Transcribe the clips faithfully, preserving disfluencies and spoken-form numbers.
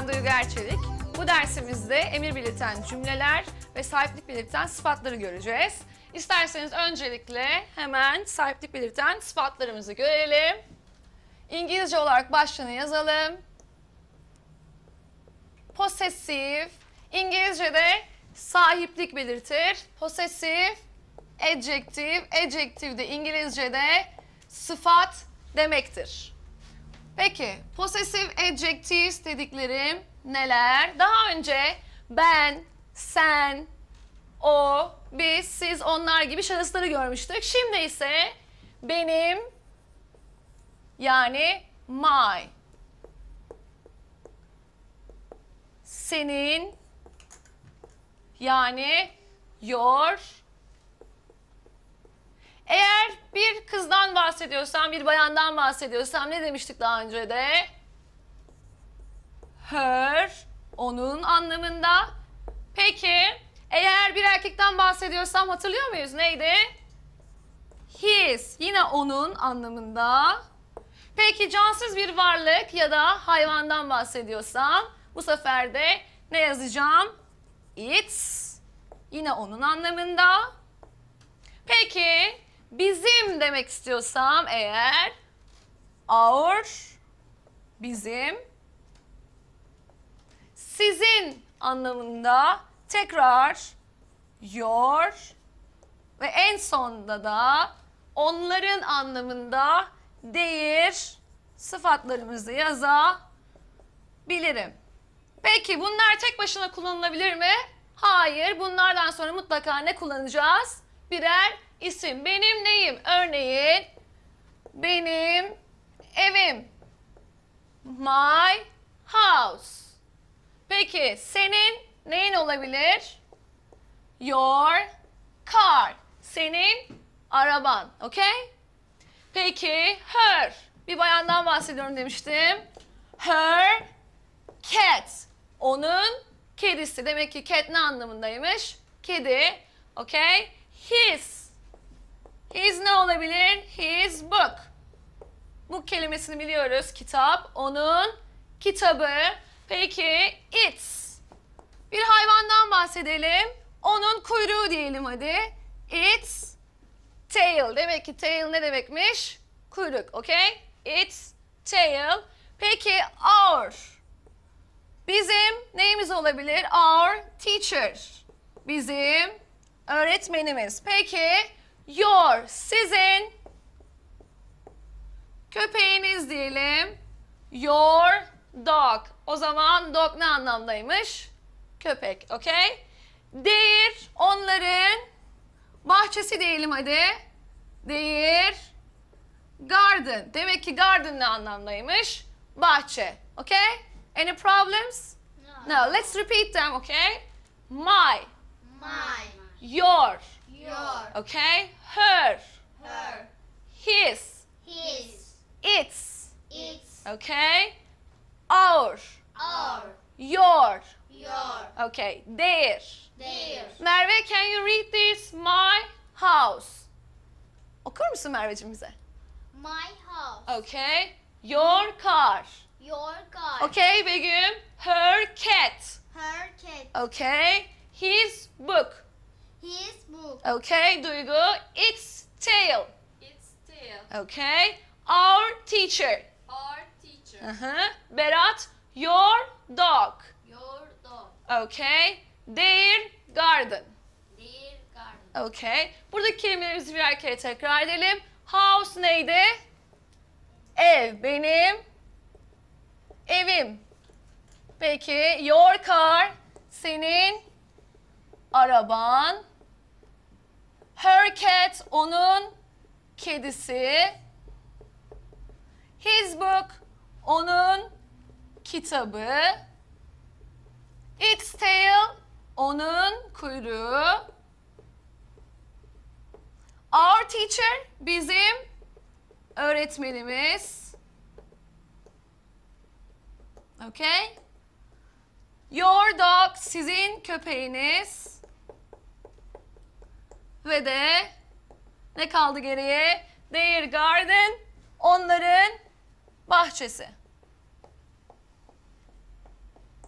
Ben Duygu Erçelik. Bu dersimizde emir belirten cümleler ve sahiplik belirten sıfatları göreceğiz. İsterseniz öncelikle hemen sahiplik belirten sıfatlarımızı görelim. İngilizce olarak başlığını yazalım. Possessive, İngilizce'de sahiplik belirtir. Possessive, adjective, adjective de İngilizce'de sıfat demektir. Peki, possessive adjectives dediklerim neler? Daha önce ben, sen, o, biz, siz, onlar gibi şahısları görmüştük. Şimdi ise benim, yani my, senin, yani your. Eğer bir kızdan bahsediyorsam, bir bayandan bahsediyorsam ne demiştik daha önce de? Her, onun anlamında. Peki, eğer bir erkekten bahsediyorsam hatırlıyor muyuz? Neydi? His, yine onun anlamında. Peki, cansız bir varlık ya da hayvandan bahsediyorsam bu sefer de ne yazacağım? Its, yine onun anlamında. Peki, bizim demek istiyorsam eğer our, bizim, sizin anlamında tekrar your ve en sonunda da onların anlamında their sıfatlarımızı yazabilirim. Peki bunlar tek başına kullanılabilir mi? Hayır. Bunlardan sonra mutlaka ne kullanacağız? Birer isim. Benim neyim? Örneğin benim evim. My house. Peki senin neyin olabilir? Your car. Senin araban. Okay? Peki her. Bir bayandan bahsediyorum demiştim. Her cat. Onun kedisi. Demek ki cat ne anlamındaymış? Kedi. Okay? His. His ne olabilir? His book. Book kelimesini biliyoruz. Kitap. Onun kitabı. Peki its. Bir hayvandan bahsedelim. Onun kuyruğu diyelim hadi. Its tail. Demek ki tail ne demekmiş? Kuyruk. Okay? Its tail. Peki our. Bizim neyimiz olabilir? Our teacher. Bizim öğretmenimiz. Peki your, sizin köpeğiniz diyelim. Your dog. O zaman dog ne anlamdaymış? Köpek. Okay? Their, onların bahçesi diyelim hadi. Their garden. Demek ki garden ne anlamdaymış? Bahçe. Okay? Any problems? No. No. Let's repeat them, okay? My. My. Your. Your. Okay? Her. Her. His. His. Its. Its. Okay? Our. Our. Your. Your. Okay. Their. Their. Merve, can you read this? My house. Okur musun Merveciğim bize? My house. Okay. Your car. Your car. Okay Begüm. Her cat. Her cat. Okay. His book. His book. Okay Duygu. Its tail. Its tail. Okay. Our teacher. Our teacher. Uh-huh. Berat. Your dog. Your dog. Okay. Their garden. Their garden. Okay. Buradaki kelimelerimizi birer kere tekrar edelim. House neydi? Ev. Benim evim. Peki. Your car. Senin araban. Her cat. Onun kedisi. His book. Onun kitabı. Its tail. Onun kuyruğu. Our teacher. Bizim öğretmenimiz. Okay? Your dog. Sizin köpeğiniz. Ve de ne kaldı geriye? Their garden. Onların bahçesi.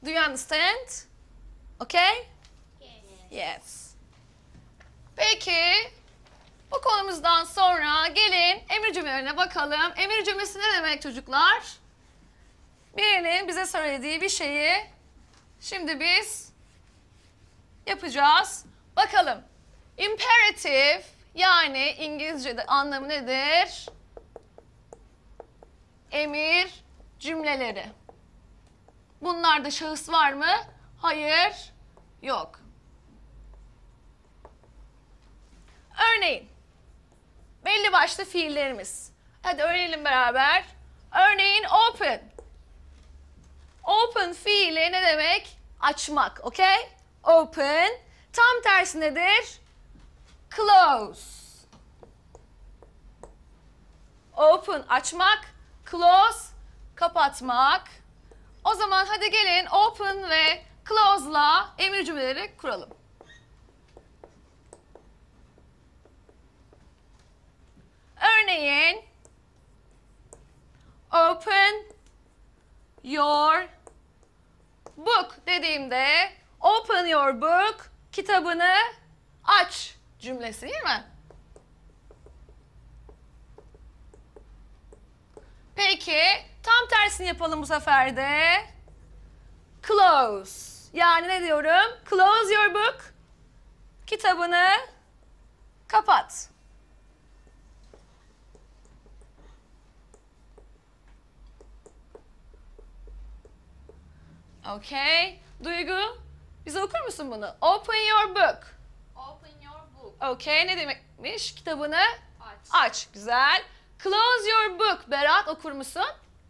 Do you understand? Okay? Yes. Yes. Peki, bu konumuzdan sonra gelin emir cümlelerine bakalım. Emir cümlesi ne demek çocuklar? Birinin bize söylediği bir şeyi şimdi biz yapacağız. Bakalım. Imperative yani İngilizce'de anlamı nedir? Emir cümleleri. Bunlarda şahıs var mı? Hayır, yok. Örneğin, belli başlı fiillerimiz. Hadi öğrenelim beraber. Örneğin open. Open fiili ne demek? Açmak, okey? Open. Tam tersi nedir? Close. Open açmak, close kapatmak. O zaman hadi gelin open ve close'la emir cümleleri kuralım. Örneğin open your book dediğimde open your book kitabını aç cümlesi değil mi? Peki tam tersini yapalım bu sefer de. Close. Yani ne diyorum? Close your book. Kitabını kapat. Okay. Duygu, bize okur musun bunu? Open your book. Open your book. Okay, ne demekmiş? Kitabını Aç. aç. Güzel. Close your book. Berat okur musun?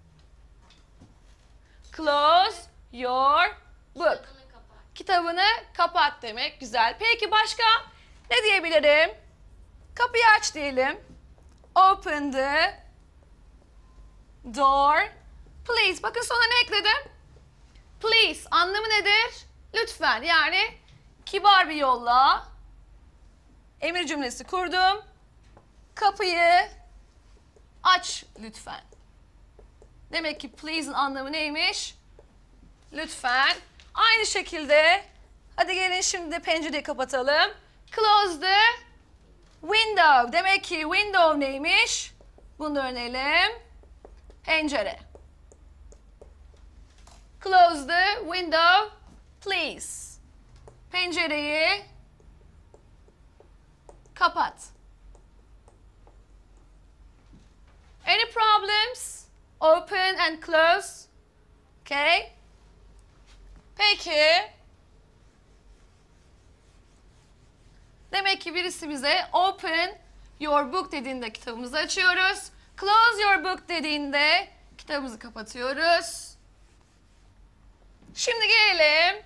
Close your book. Kitabını kapat. Kitabını kapat demek. Güzel. Peki başka ne diyebilirim? Kapıyı aç diyelim. Open the door. Please. Bakın sonra ne ekledim? Please. Anlamı nedir? Lütfen. Yani kibar bir yolla emir cümlesi kurdum. Kapıyı aç lütfen. Demek ki please'in anlamı neymiş? Lütfen. Aynı şekilde hadi gelin şimdi de pencereyi kapatalım. Close the window. Demek ki window neymiş? Bunu da öğrenelim. Pencere. Close the window, please. Pencereyi kapat. Any problems? Open and close. Okay. Peki. Demek ki birisi bize open your book dediğinde kitabımızı açıyoruz. Close your book dediğinde kitabımızı kapatıyoruz. Şimdi gelelim.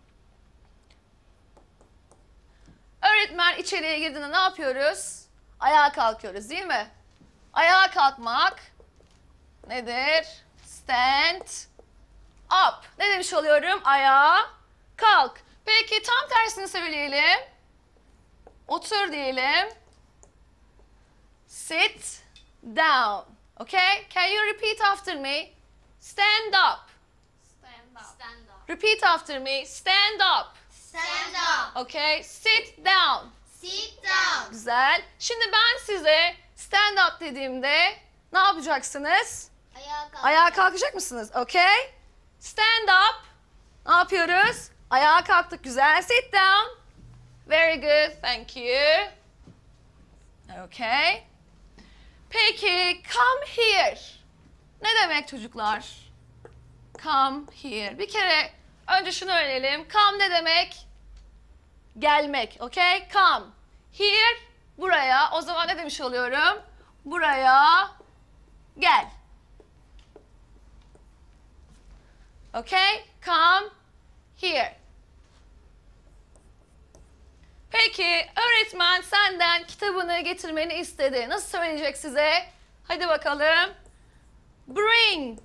Öğretmen içeriye girdiğinde ne yapıyoruz? Ayağa kalkıyoruz değil mi? Ayağa kalkmak nedir? Stand up. Ne demiş oluyorum? Ayağa kalk. Peki tam tersini söyleyelim. Otur diyelim. Sit down. Okay? Can you repeat after me? Stand up. Stand up. Stand up. Repeat after me. Stand up. Stand up. Okay? Sit down. Sit down. Güzel. Şimdi ben size stand up dediğimde ne yapacaksınız? Ayağa kalk. Ayağa kalkacak mısınız? Okay? Stand up. Ne yapıyoruz? Ayağa kalktık. Güzel. Sit down. Very good. Thank you. Okay. Peki, come here. Ne demek çocuklar? Come here. Bir kere önce şunu öğrenelim. Come ne demek? Gelmek. Okay? Come. Here. Buraya. O zaman ne demiş oluyorum? Buraya gel. Okay? Come here. Peki öğretmen senden kitabını getirmeni istedi. Nasıl söyleyecek size? Hadi bakalım. Bring.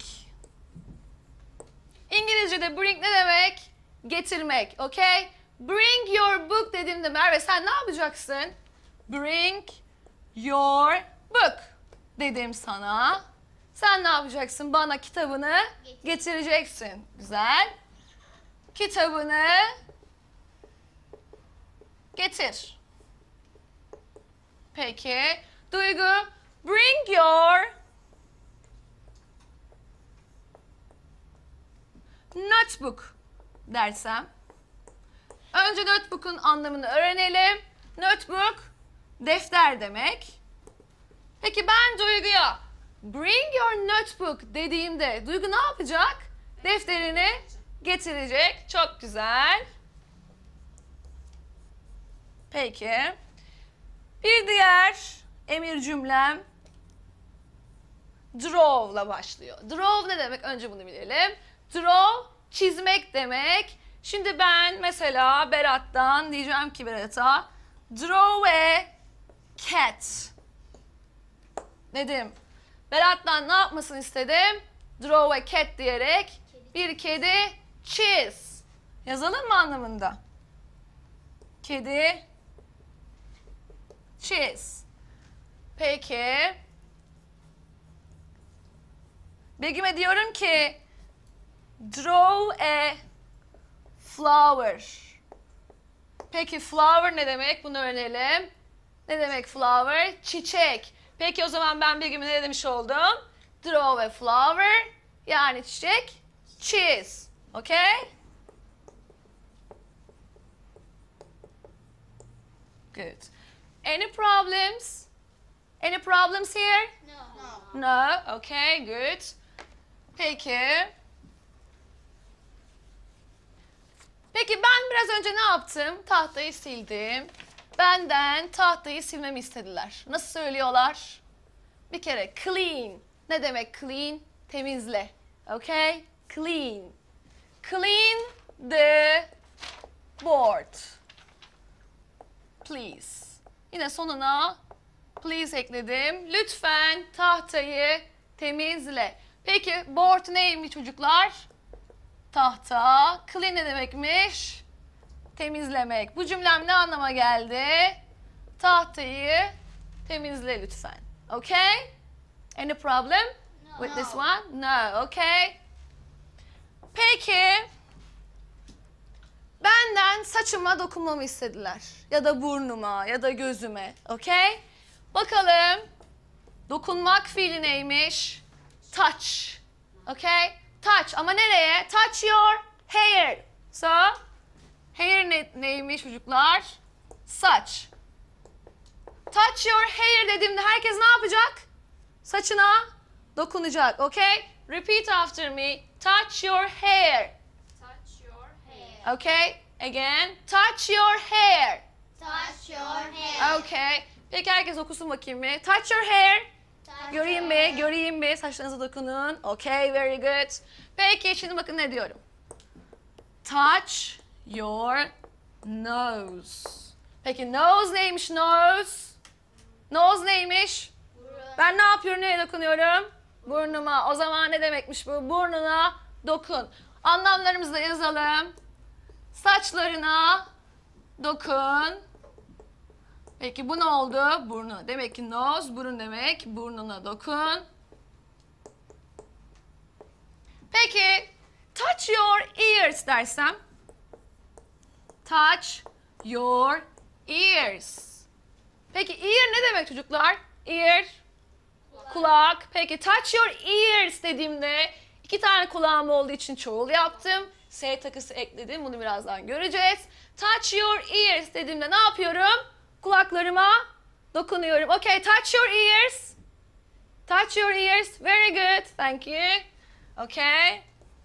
İngilizce'de bring ne demek? Getirmek. Okay? Bring your book dediğimde Merve sen ne yapacaksın? Bring your book dedim sana. Sen ne yapacaksın? Bana kitabını Getir. getireceksin. Güzel. kitabını getir. Peki. Duygu, bring your notebook dersem. Önce notebook'un anlamını öğrenelim. Notebook, defter demek. Peki ben Duygu'ya bring your notebook dediğimde Duygu ne yapacak? Defterini getirecek. Çok güzel. Peki. Bir diğer emir cümlem draw'la başlıyor. Draw ne demek? Önce bunu bilelim. Draw, çizmek demek. Şimdi ben mesela Berat'tan diyeceğim ki Berat'a draw a cat dedim. Berat'tan ne yapmasını istedim? Draw a cat diyerek bir kedi çiz. Yazalım mı anlamında? Kedi çiz. Peki. Begüm'e diyorum ki draw a flower. Peki flower ne demek? Bunu öğrenelim. Ne demek flower? Çiçek. Peki o zaman ben Begüm'e ne demiş oldum? Draw a flower. Yani çiçek çiz. Okay? Good. Any problems? Any problems here? No. No. Okay, good. Peki. Peki ben biraz önce ne yaptım? Tahtayı sildim. Benden tahtayı silmemi istediler. Nasıl söylüyorlar? Bir kere clean. Ne demek clean? Temizle. Okay? Clean. Clean the board. Please. Yine sonuna please ekledim. Lütfen tahtayı temizle. Peki board neymiş çocuklar? Tahta. Clean ne demekmiş? Temizlemek. Bu cümlem ne anlama geldi? Tahtayı temizle lütfen. Okay? Any problem No. with this one? No. Okay. Peki. Benden saçıma dokunmamı istediler. Ya da burnuma ya da gözüme. Okay? Bakalım. Dokunmak fiili neymiş? Touch. Okay? Touch. Ama nereye? Touch your hair. So, hair ne, neymiş çocuklar? Saç. Touch your hair dediğimde herkes ne yapacak? Saçına dokunacak. Okay? Repeat after me. Touch your hair. Touch your hair. Okay? Again. Touch your hair. Touch your hair. Okay. Peki herkes okusun bakayım bir. Touch your hair. Touch Göreyim your mi? hair. Göreyim mi? Saçlarınıza dokunun. Okay, very good. Peki şimdi bakın ne diyorum. Touch your nose. Peki nose neymiş nose? Nose neymiş? Ben ne yapıyorum? Neye dokunuyorum? Burnuma. O zaman ne demekmiş bu? Burnuna dokun. Anlamlarımızı da yazalım. Saçlarına dokun. Peki bu ne oldu? Burnu. Demek ki nose, burun demek. Burnuna dokun. Peki, touch your ears dersem. Touch your ears. Peki ear ne demek çocuklar? Ear, kulak. Peki touch your ears dediğimde iki tane kulağım olduğu için çoğul yaptım. S takısı ekledim. Bunu birazdan göreceğiz. Touch your ears dediğimde ne yapıyorum? Kulaklarıma dokunuyorum. Okay, touch your ears. Touch your ears. Very good. Thank you. Okay.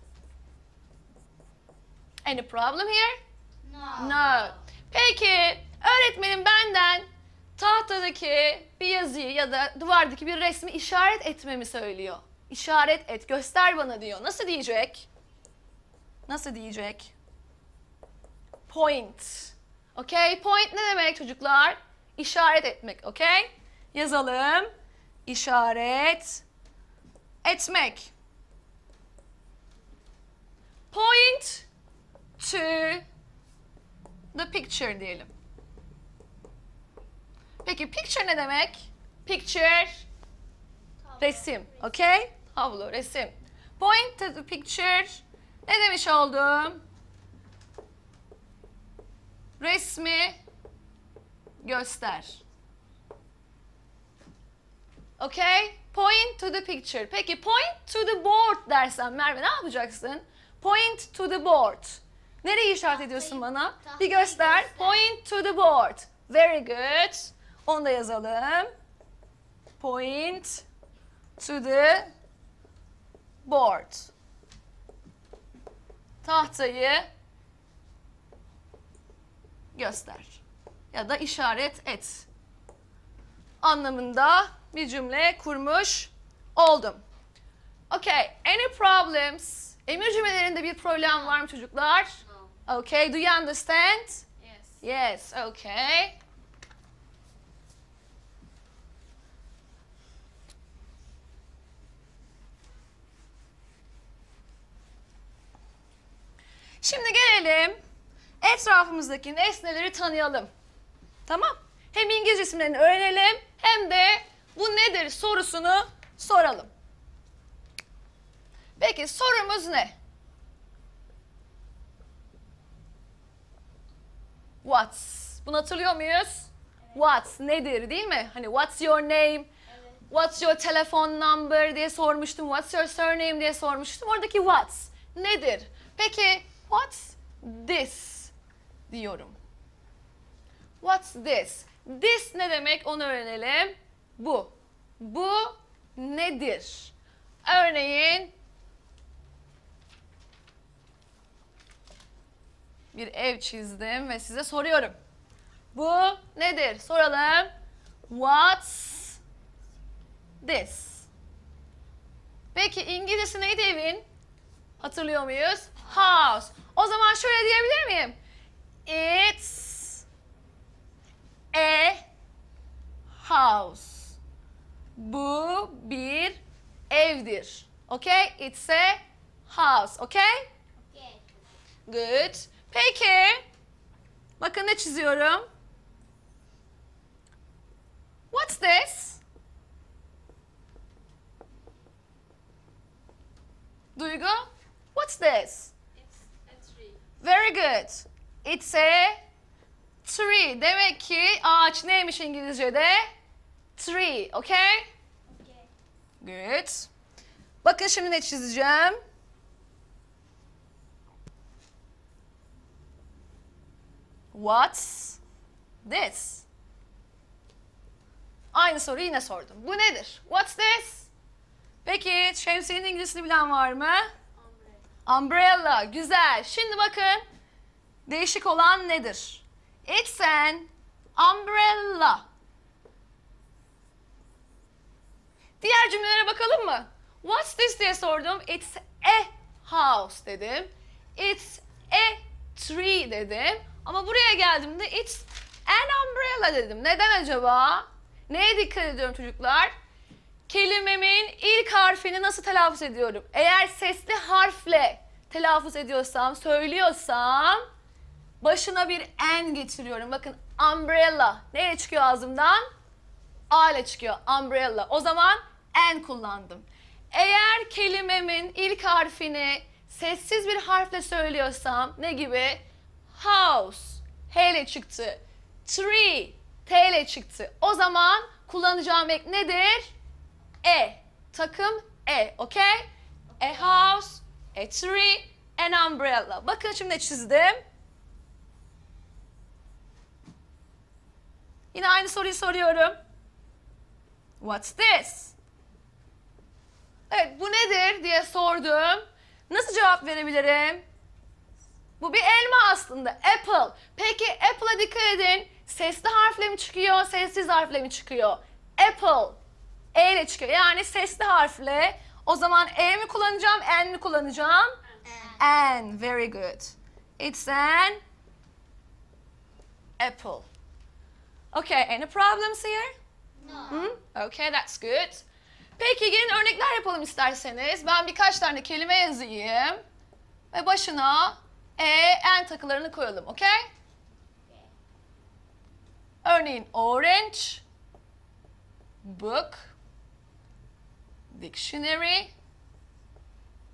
Any problem here? No. No. Peki, öğretmenim benden tahtadaki bir yazıyı ya da duvardaki bir resmi işaret etmemi söylüyor. İşaret et, göster bana diyor. Nasıl diyecek? Nasıl diyecek? Point. Okay, point ne demek çocuklar? İşaret etmek, okay? Yazalım. İşaret etmek. Point to the picture diyelim. Peki picture ne demek? Picture, resim, okay? Havlu, resim. Point to the picture. Ne demiş oldum? resmi göster. Okay? Point to the picture. Peki point to the board dersen Merve ne yapacaksın? Point to the board. Nereyi işaret ediyorsun bana? Bir göster. Point to the board. Very good. Onu da yazalım. Point to the board. Tahtayı göster. Ya da işaret et. Anlamında bir cümle kurmuş oldum. Okay, any problems? Emir cümlelerinde bir problem var mı çocuklar? No. Okay, do you understand? Yes. Yes, okay. Şimdi gelelim etrafımızdaki nesneleri tanıyalım. Tamam? Hem İngilizce isimlerini öğrenelim hem de bu nedir sorusunu soralım. Peki sorumuz ne? What's? Bunu hatırlıyor muyuz? What's nedir değil mi? Hani what's your name? What's your telephone number diye sormuştum. What's your surname diye sormuştum. Oradaki what's nedir? Peki what's this diyorum. What's this? This ne demek onu öğrenelim. Bu. Bu nedir? Örneğin bir ev çizdim ve size soruyorum. Bu nedir? Soralım. What's this? Peki İngilizcesi neydi evin? Hatırlıyor muyuz? House. O zaman şöyle diyebilir miyim? It's a house. Bu bir evdir. Okay? It's a house. Okay? Okay. Good. Peki. Bakın ne çiziyorum. What's this? Duygu? What's this? It's a tree. Very good. It's a tree. Demek ki ağaç neymiş İngilizce'de? Tree. Okay? Okay. Good. Bakın şimdi ne çizeceğim? What's this? Aynı soruyu yine sordum. Bu nedir? What's this? Peki şemsiyenin İngilizcesini bilen var mı? Umbrella. Umbrella. Güzel. Şimdi bakın değişik olan nedir? It's an umbrella. Diğer cümlelere bakalım mı? What's this diye sordum. It's a house dedim. It's a tree dedim. Ama buraya geldiğimde it's an umbrella dedim. Neden acaba? Neye dikkat ediyorum çocuklar? Kelimemin ilk harfini nasıl telaffuz ediyorum? Eğer sesli harfle telaffuz ediyorsam, söylüyorsam başına bir n getiriyorum. Bakın umbrella. Neyle çıkıyor ağzımdan? A ile çıkıyor. Umbrella. O zaman n kullandım. Eğer kelimemin ilk harfini sessiz bir harfle söylüyorsam ne gibi? House. H ile çıktı. Tree. T ile çıktı. O zaman kullanacağım ek nedir? E. Takım E. Okay? A house, a tree, an umbrella. Bakın şimdi ne çizdim. Yine aynı soruyu soruyorum. What's this? Evet, bu nedir diye sordum. Nasıl cevap verebilirim? Bu bir elma aslında. Apple. Peki apple'a dikkat edin. Sesli harfle mi çıkıyor, sessiz harfle mi çıkıyor? Apple. E ile çıkıyor. Yani sesli harfle. O zaman E mi kullanacağım, N mi kullanacağım? N. Very good. It's an apple. Okay, any problems here? No. Hmm? Okay, that's good. Peki gelin örnekler yapalım isterseniz. Ben birkaç tane kelime yazayım. Ve başına E, N takılarını koyalım, okay? Örneğin orange, book, dictionary,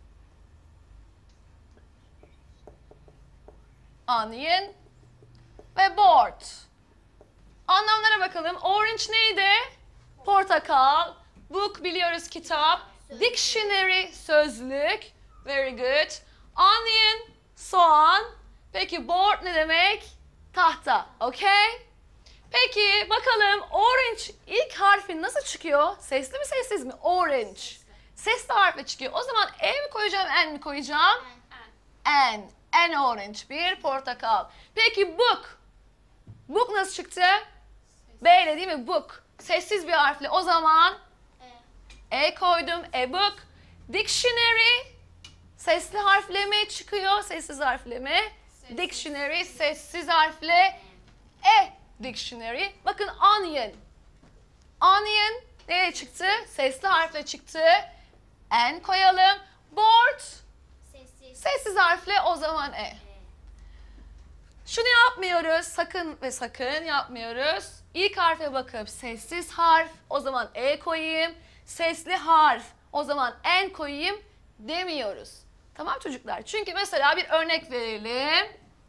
onion, ve board. Anlamlara bakalım. Orange neydi? Portakal. Book biliyoruz kitap. Dictionary sözlük. Very good. Onion soğan. Peki board ne demek? Tahta. Okay? Peki bakalım orange ilk harfi nasıl çıkıyor? Sesli mi sessiz mi? Orange. Sesli harfle çıkıyor. O zaman E mi koyacağım, N mi koyacağım? And. N. N orange. Bir portakal. Peki book. Book nasıl çıktı? B ile değil mi? Book. Sessiz bir harfle. O zaman E koydum. E book. Dictionary. Sesli harfle mi çıkıyor? Sessiz harfle mi? Sessiz. Dictionary. Sessiz harfle. E. Dictionary. Bakın onion. Onion nereye çıktı? Sesli harfle çıktı. N koyalım. Board. Sessiz. Sessiz harfle o zaman E. Şunu yapmıyoruz. Sakın ve sakın yapmıyoruz. İlk harfe bakıp sessiz harf. O zaman E koyayım. Sesli harf. O zaman N koyayım demiyoruz. Tamam çocuklar. Çünkü mesela bir örnek verelim.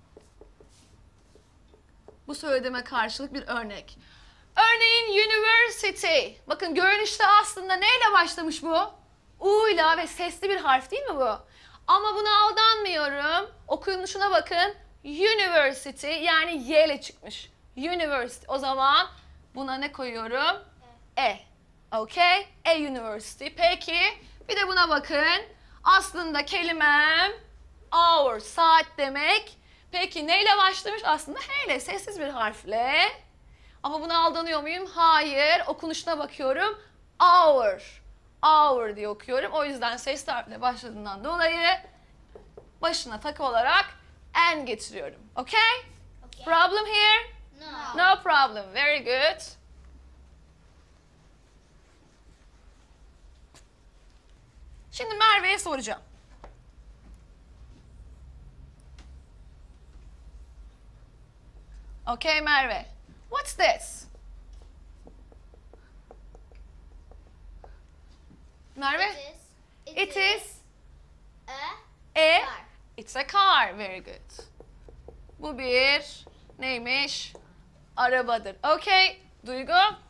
Bu söylediğime karşılık bir örnek. Örneğin university. Bakın görünüşte aslında neyle başlamış bu? U ile ve sesli bir harf değil mi bu? Ama buna aldanmıyorum. Okunuşuna bakın. University yani Y ile çıkmış. University. O zaman buna ne koyuyorum? E. Okay? E university. Peki bir de buna bakın. Aslında kelimem hour, saat demek. Peki neyle başlamış? Aslında H ile, sessiz bir harfle. Ama buna aldanıyor muyum? Hayır. Okunuşuna bakıyorum. Hour. Hour diye okuyorum. O yüzden sesli harfle başladığından dolayı başına takı olarak N getiriyorum. Okay? Okay. Problem here? No. No problem. Very good. Şimdi Merve'ye soracağım. Okay Merve. What's this? Merve? It is. It is a a car. It's a car. Very good. Bu bir neymiş? Arabadır. Okay. Duygu?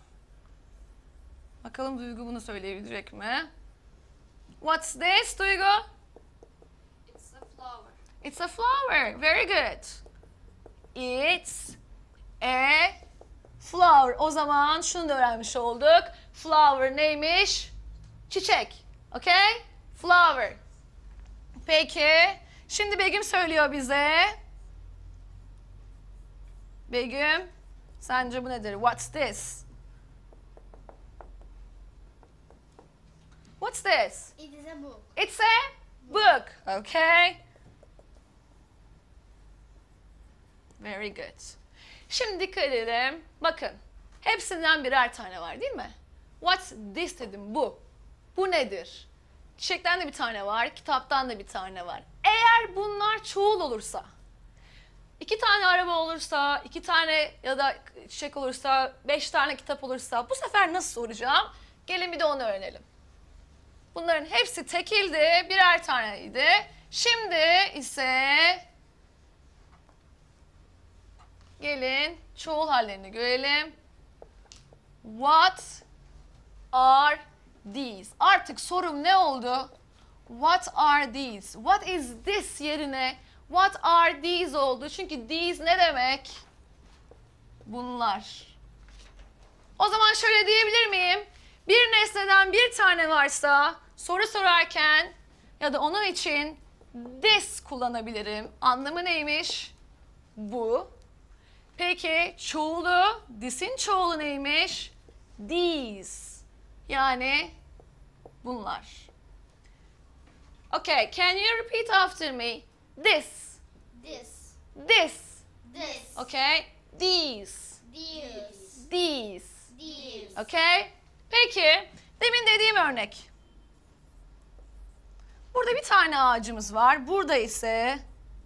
Bakalım Duygu bunu söyleyebilecek mi? What's this Duygu? It's a flower. It's a flower. Very good. It's a flower. O zaman şunu da öğrenmiş olduk. Flower neymiş? Çiçek. Okay? Flower. Peki. Şimdi Begüm söylüyor bize. Begüm, sence bu nedir? What's this? What's this? It is a book. It's a book. Okay. Very good. Şimdi dikkat edelim. Bakın. Hepsinden birer tane var değil mi? What's this dedim. Bu. Bu nedir? Çiçekten de bir tane var. Kitaptan da bir tane var. Eğer bunlar çoğul olursa, iki tane araba olursa, iki tane ya da çiçek olursa, beş tane kitap olursa bu sefer nasıl soracağım? Gelin bir de onu öğrenelim. Bunların hepsi tekildi, birer taneydi. Şimdi ise gelin çoğul hallerini görelim. What are these? Artık sorum ne oldu? What are these? What is this yerine what are these oldu? Çünkü these ne demek? Bunlar. O zaman şöyle diyebilir miyim? Bir nesneden bir tane varsa soru sorarken ya da onun için this kullanabilirim. Anlamı neymiş? Bu. Peki çoğulu, this'in çoğulu neymiş? These. Yani bunlar. Okay, can you repeat after me? This. This. This. This. Okay? These. These. These. These. Okay? Peki, demin dediğim örnek. Burada bir tane ağacımız var. Burada ise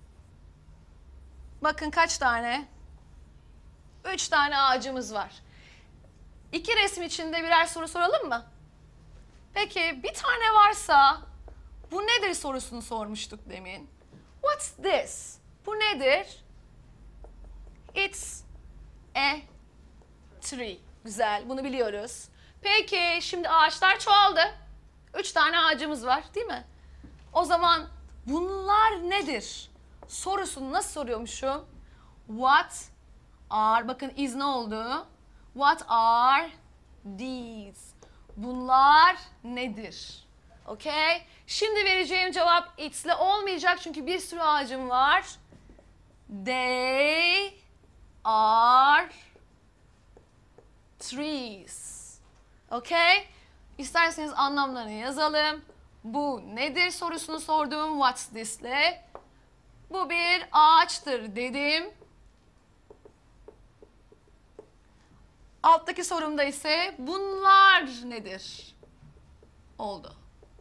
bakın kaç tane? Üç tane ağacımız var. İki resim içinde birer soru soralım mı? Peki bir tane varsa bu nedir sorusunu sormuştuk demin. What's this? Bu nedir? It's a tree. Güzel, bunu biliyoruz. Peki, şimdi ağaçlar çoğaldı. Üç tane ağacımız var, değil mi? O zaman bunlar nedir? Sorusunu nasıl soruyormuşum? What are, bakın is ne oldu? What are these? Bunlar nedir? Okay? Şimdi vereceğim cevap it's ile olmayacak çünkü bir sürü ağacım var. They are trees. Okay? İsterseniz anlamlarını yazalım. Bu nedir sorusunu sordum. What's this ile. Bu bir ağaçtır dedim. Alttaki sorumda ise bunlar nedir? Oldu.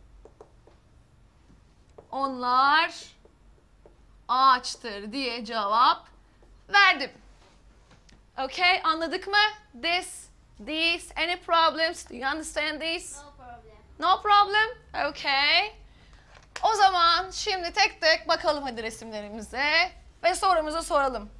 Onlar ağaçtır diye cevap verdim. Okay, anladık mı? This, these, any problems? Do you understand this? No problem. No problem? Okay. O zaman şimdi tek tek bakalım hadi resimlerimize ve sorumuzu soralım.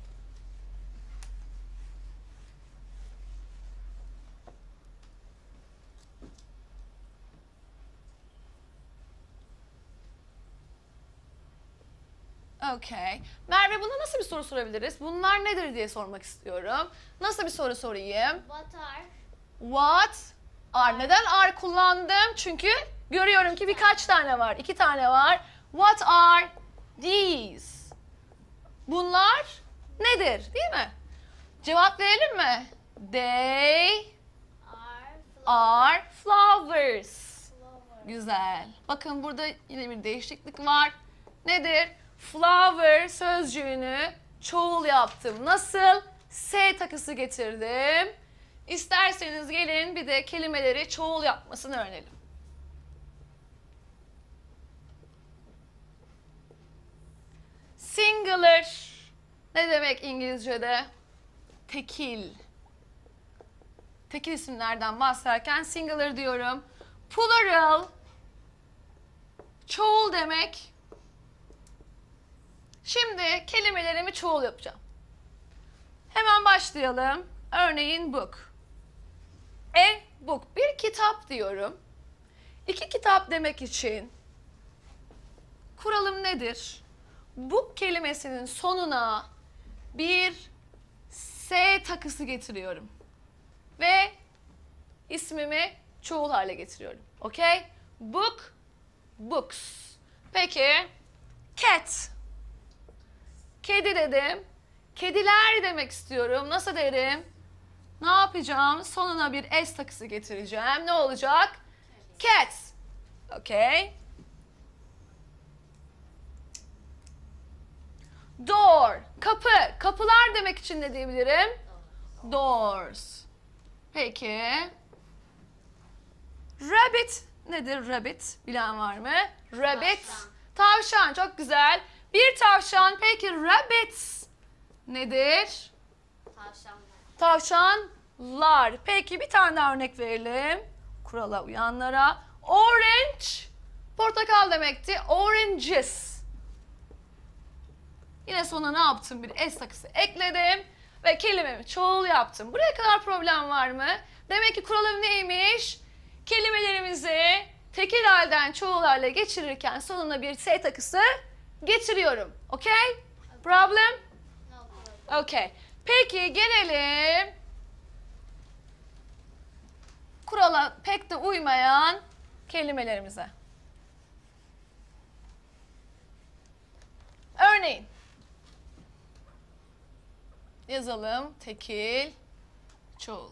Okay. Merve, buna nasıl bir soru sorabiliriz? Bunlar nedir diye sormak istiyorum. Nasıl bir soru sorayım? What are What are? Neden are kullandım? Çünkü görüyorum ki birkaç tane var. iki tane var. What are these? Bunlar nedir? Değil mi? Cevap verelim mi? They are are flowers. flower. Güzel. Bakın burada yine bir değişiklik var. Nedir? Flower sözcüğünü çoğul yaptım. Nasıl? S takısı getirdim. İsterseniz gelin bir de kelimeleri çoğul yapmasını öğrenelim. Singular ne demek İngilizce'de? Tekil. Tekil isimlerden bahsederken singular diyorum. Plural çoğul demek. Şimdi kelimelerimi çoğul yapacağım. Hemen başlayalım. Örneğin book. A book. Bir kitap diyorum. İki kitap demek için kuralım nedir? Book kelimesinin sonuna bir S takısı getiriyorum. Ve ismimi çoğul hale getiriyorum. Okay? Book, books. Peki, cat. Kedi dedim. Kediler demek istiyorum. Nasıl derim? Ne yapacağım? Sonuna bir S takısı getireceğim. Ne olacak? Cats. Okay. Door. Kapı. Kapılar demek için ne diyebilirim? Doors. Peki. Rabbit nedir rabbit? Bilen var mı? Rabbit. Tavşan. Tavşan. Çok güzel. Bir tavşan. Peki rabbits nedir? Tavşanlar. Tavşanlar. Peki bir tane daha örnek verelim. Kurala uyanlara. Orange. Portakal demekti. Oranges. Yine sonuna ne yaptım? Bir S takısı ekledim. Ve kelimemi çoğul yaptım. Buraya kadar problem var mı? Demek ki kuralım neymiş? Kelimelerimizi tekil halden çoğul hale geçirirken sonuna bir S takısı getiriyorum. Okay? Problem? No problem. Okay. Peki gelelim kurala pek de uymayan kelimelerimize. Örneğin yazalım tekil çoğul.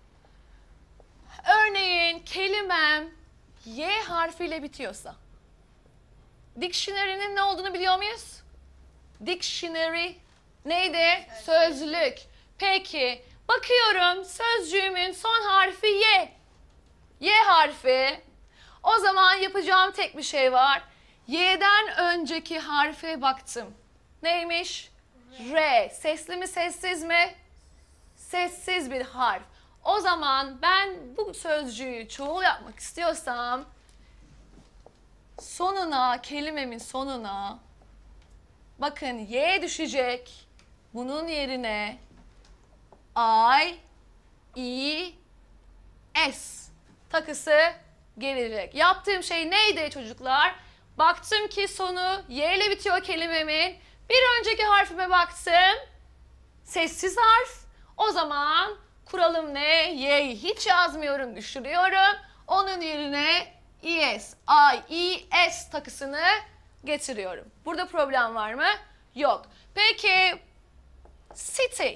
Örneğin kelimem Y harfiyle bitiyorsa. Dictionary'nin ne olduğunu biliyor muyuz? Dictionary neydi? Sözlük. Peki bakıyorum sözcüğümün son harfi Y. Y harfi. O zaman yapacağım tek bir şey var. Y'den önceki harfe baktım. Neymiş? R. Sesli mi sessiz mi? Sessiz bir harf. O zaman ben bu sözcüğü çoğul yapmak istiyorsam sonuna, kelimemin sonuna bakın Y düşecek. Bunun yerine I, E, S takısı gelecek. Yaptığım şey neydi çocuklar? Baktım ki sonu Y ile bitiyor kelimemin. Bir önceki harfime baktım. Sessiz harf. O zaman kuralım ne? Y'yi hiç yazmıyorum, düşürüyorum. Onun yerine E S, I, E, S takısını getiriyorum. Burada problem var mı? Yok. Peki city.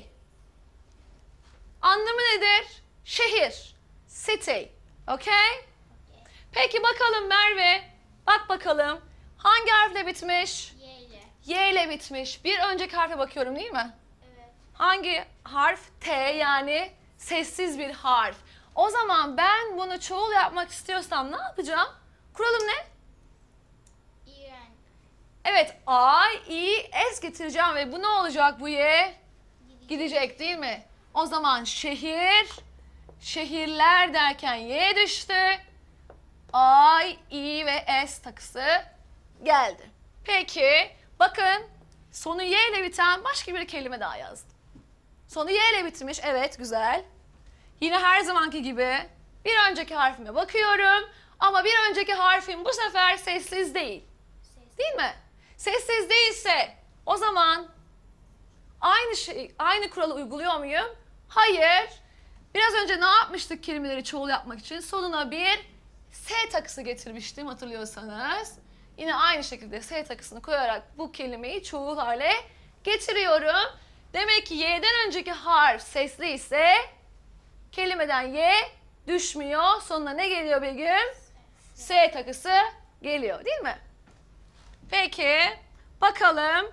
Anlamı nedir? Şehir. City. Okay? Peki bakalım Merve. Bak bakalım. Hangi harfle bitmiş? Y ile. Y ile bitmiş. Bir önceki harfe bakıyorum değil mi? Evet. Hangi harf? T, yani sessiz bir harf. O zaman ben bunu çoğul yapmak istiyorsam ne yapacağım? Kuralım ne? İren. Evet, I, E, S getireceğim ve bu ne olacak bu Y? Gidecek değil mi? O zaman şehir, şehirler derken Y düştü. I, E ve S takısı geldi. Peki, bakın sonu Y ile biten başka bir kelime daha yazdım. Sonu Y ile bitmiş, evet güzel. Yine her zamanki gibi bir önceki harfime bakıyorum. Ama bir önceki harfim bu sefer sessiz değil. Ses. Değil mi? Sessiz değilse o zaman aynı şey, aynı kuralı uyguluyor muyum? Hayır. Biraz önce ne yapmıştık kelimeleri çoğul yapmak için? Sonuna bir S takısı getirmiştim hatırlıyorsanız. Yine aynı şekilde S takısını koyarak bu kelimeyi çoğul hale getiriyorum. Demek ki Y'den önceki harf sesli ise kelimeden Y düşmüyor. Sonuna ne geliyor Begüm? S takısı geliyor değil mi? Peki bakalım.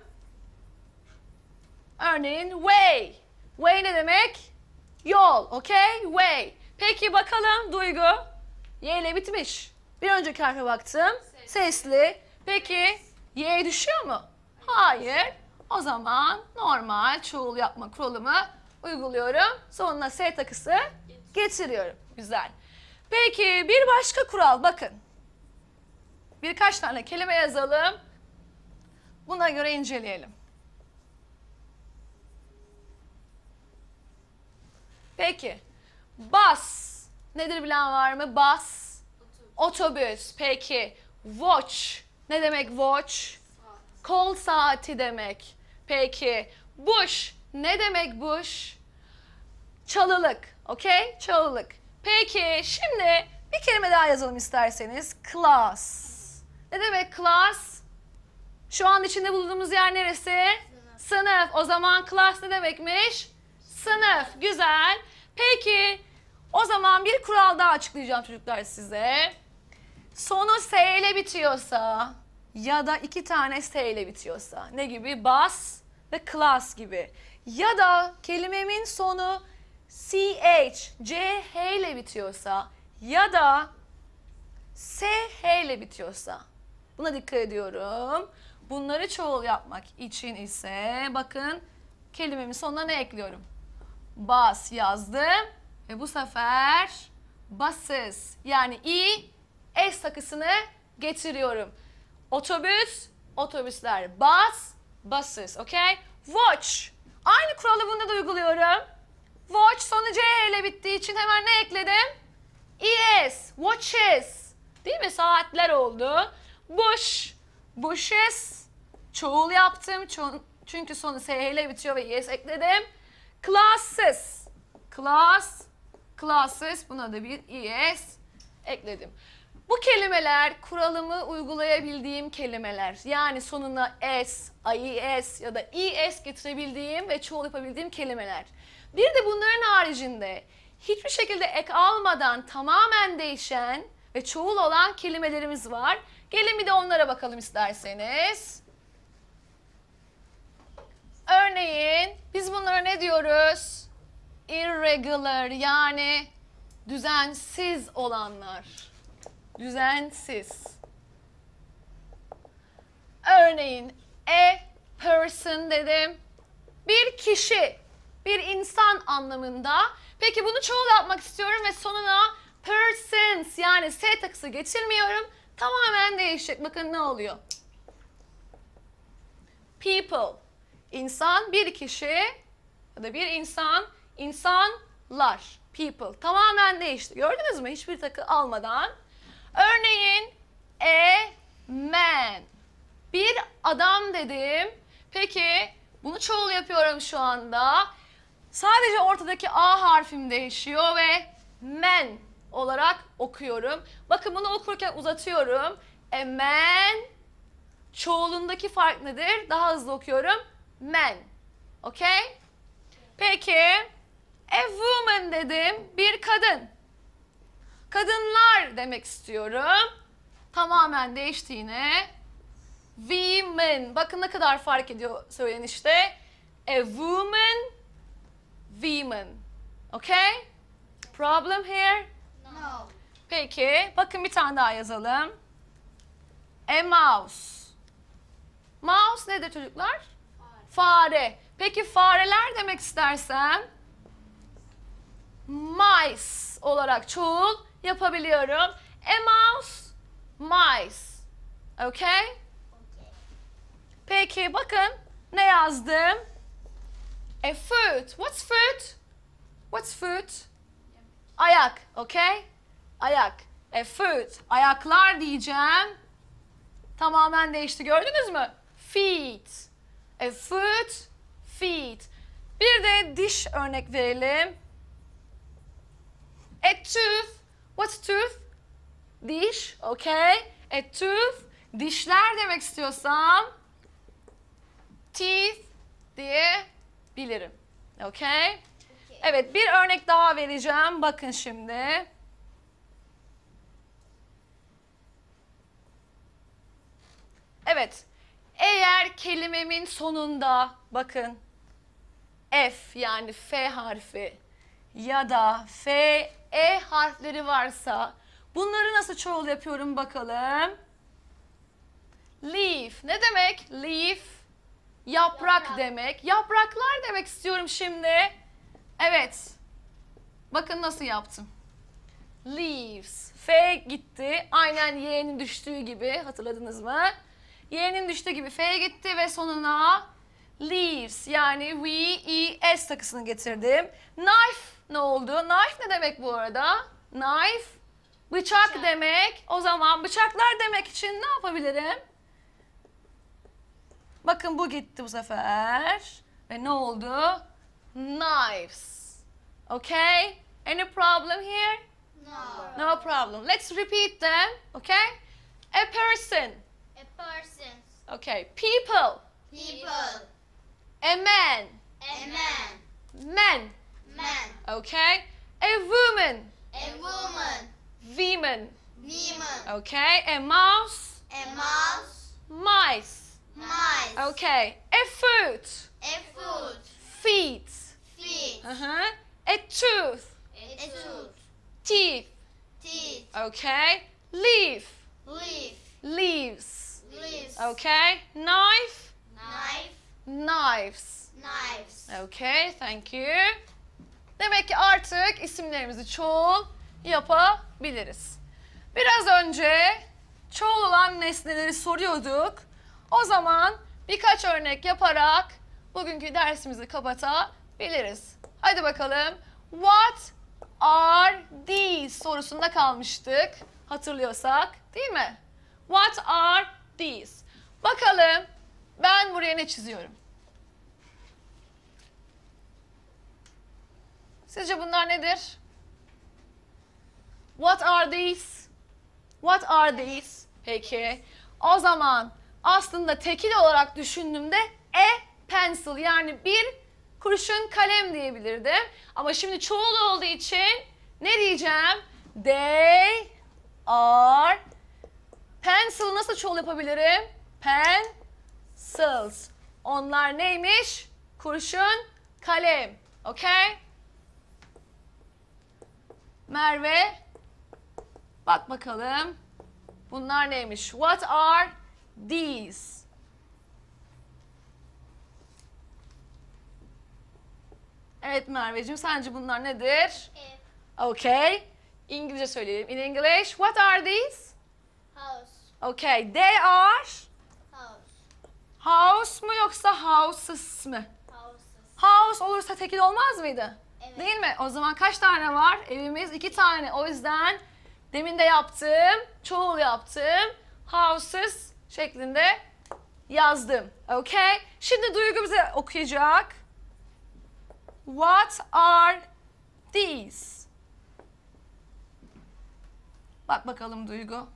Örneğin way. Way ne demek? Yol. Okay? Way. Peki bakalım Duygu. Y ile bitmiş. Bir önceki harfe baktım. Sesli. Peki Y düşüyor mu? Hayır. O zaman normal çoğul yapma kuralımı uyguluyorum. Sonuna S takısı getiriyorum. Güzel. Peki bir başka kural bakın. Birkaç tane kelime yazalım. Buna göre inceleyelim. Peki. Bus. Nedir bilen var mı? Bus. Otobüs. Peki. Watch. Ne demek watch? Kol saati demek. Peki. Bush. Ne demek bush? Çalılık. Okey? Çalılık. Peki şimdi bir kelime daha yazalım isterseniz. Class. Ne demek class? Şu an içinde bulunduğumuz yer neresi? Sınıf. Sınıf. O zaman class ne demekmiş? Sınıf. Güzel. Peki o zaman bir kural daha açıklayacağım çocuklar size. Sonu S ile bitiyorsa ya da iki tane S ile bitiyorsa ne gibi? Bus ve class gibi. Ya da kelimemin sonu C H, C H ile bitiyorsa ya da S H ile bitiyorsa. Buna dikkat ediyorum. Bunları çoğul yapmak için ise bakın kelimemin sonuna ne ekliyorum? Bus yazdım ve bu sefer buses yani E, S takısını getiriyorum. Otobüs, otobüsler. Bus, buses. Okay? Watch. Aynı kuralı bunda da uyguluyorum. Watch sonu C ile bittiği için hemen ne ekledim? E S, watches. Değil mi? Saatler oldu. Bush, bushes. Çoğul yaptım. Ço- çünkü sonu S ile bitiyor ve E S ekledim. Classes, class, classes. Buna da bir E S ekledim. Bu kelimeler kuralımı uygulayabildiğim kelimeler. Yani sonuna S, I E S ya da E S getirebildiğim ve çoğul yapabildiğim kelimeler. Bir de bunların haricinde hiçbir şekilde ek almadan tamamen değişen ve çoğul olan kelimelerimiz var. Gelin bir de onlara bakalım isterseniz. Örneğin biz bunlara ne diyoruz? Irregular yani düzensiz olanlar. Düzensiz. Örneğin a person dedim. Bir kişi, bir insan anlamında. Peki bunu çoğul yapmak istiyorum ve sonuna persons yani S takısı getirmiyorum. Tamamen değişecek. Bakın ne oluyor? People. İnsan, bir kişi ya da bir insan. İnsanlar. People. Tamamen değişti. Gördünüz mü? Hiçbir takı almadan. Örneğin a man. Bir adam dedim. Peki bunu çoğul yapıyorum şu anda. Sadece ortadaki A harfim değişiyor ve man olarak okuyorum. Bakın bunu okurken uzatıyorum. A man. Çoğulundaki fark nedir? Daha hızlı okuyorum. Man. Okay? Peki. A woman dedim. Bir kadın. Kadınlar demek istiyorum. Tamamen değişti yine. Women. Bakın ne kadar fark ediyor söylenişte. A woman, women. Okay? Problem here? No. Peki. Bakın bir tane daha yazalım. A mouse. Mouse nedir çocuklar? Fare. Peki fareler demek istersem mice olarak çoğul yapabiliyorum. A mouse, mice. Okay? Okay. Peki bakın ne yazdım? A foot. What's foot? What's foot? Ayak. Okay? Ayak. A foot. Ayaklar diyeceğim. Tamamen değişti. Gördünüz mü? Feet. A foot, feet. Bir de diş örnek verelim. A tooth. What's tooth? Diş. Okay? A tooth. Dişler demek istiyorsam teeth diye bilirim. Okay? Okay. Evet, bir örnek daha vereceğim. Bakın şimdi. Evet. Eğer kelimemin sonunda bakın F yani F harfi ya da F, E harfleri varsa bunları nasıl çoğul yapıyorum bakalım. Leaf. Ne demek? Leaf. Yaprak, Yaprak. demek. Yapraklar demek istiyorum şimdi. Evet. Bakın nasıl yaptım. Leaves. F gitti. Aynen Y'nin düştüğü gibi. Hatırladınız mı? Y'nin düştüğü gibi F gitti ve sonuna leaves yani V, E, S takısını getirdim. Knife ne oldu? Knife ne demek bu arada? Knife. Bıçak, Bıçak. demek. O zaman bıçaklar demek için ne yapabilirim? Bakın bu gitti bu sefer. Ve ne oldu? Knives. Okay? Any problem here? No. No problem. Let's repeat them. Okay? A person. A person. Okay. People. People. A man. A man. Men. Man. Okay? A woman. A woman. Women. Woman. Okay? A mouse. A mouse. Mice. Mice. Okay. A foot. A foot. Feet. Feet. Uh-huh. A tooth. A tooth. Teeth. Teeth. Okay? Leaf. Leaf. Leaves. Leaves. Okay? Knife. Knife. Knives. Knives. Okay, thank you. Demek ki artık isimlerimizi çoğul yapabiliriz. Biraz önce çoğul olan nesneleri soruyorduk. O zaman birkaç örnek yaparak bugünkü dersimizi kapatabiliriz. Hadi bakalım. What are these sorusunda kalmıştık. Hatırlıyorsak, değil mi? What are these? Bakalım ben buraya ne çiziyorum? Sizce bunlar nedir? What are these? What are these? Peki. O zaman aslında tekil olarak düşündüğümde a pencil yani bir kurşun kalem diyebilirdim. Ama şimdi çoğul olduğu için ne diyeceğim? They are pencil nasıl çoğul yapabilirim? Pencils. Onlar neymiş? Kurşun kalem. Okay? Merve, bak bakalım. Bunlar neymiş? What are these? Evet Merveciğim, sence bunlar nedir? A Okay. İngilizce söyleyelim. In English, what are these? house. Okay, they are House. house mu yoksa houses mı? Houses. House olursa tekil olmaz mıydı? Evet. Değil mi? O zaman kaç tane var? Evimiz iki tane. O yüzden demin de yaptım, çoğul yaptım. Houses şeklinde yazdım. Okay? Şimdi Duygu bize okuyacak. What are these? Bak bakalım Duygu.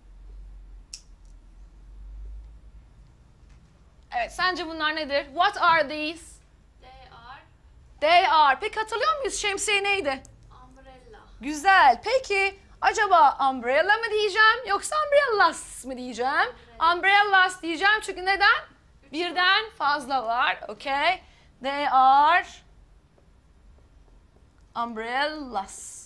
Evet, sence bunlar nedir? What are these? They are They are. Peki hatırlıyor muyuz? Şemsiye neydi? umbrella. Güzel. Peki acaba umbrella mı diyeceğim yoksa umbrellas mı diyeceğim? Umbrellas diyeceğim çünkü neden? Birden fazla var. Okay. They are umbrellas.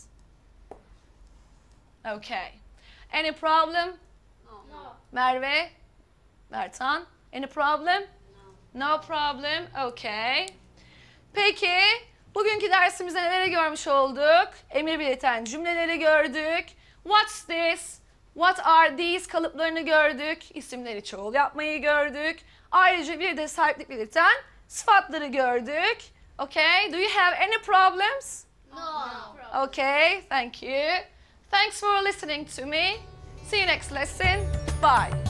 Okay. Any problem? No. No. Merve? Mertan? Any problem? No problem. Okay. Peki, bugünkü dersimizde neleri görmüş olduk? Emir belirten cümleleri gördük. What's this? What are these kalıplarını gördük. İsimleri çoğul yapmayı gördük. Ayrıca bir de sahiplik belirten sıfatları gördük. Okay, do you have any problems? No. Okay, thank you. Thanks for listening to me. See you next lesson. Bye.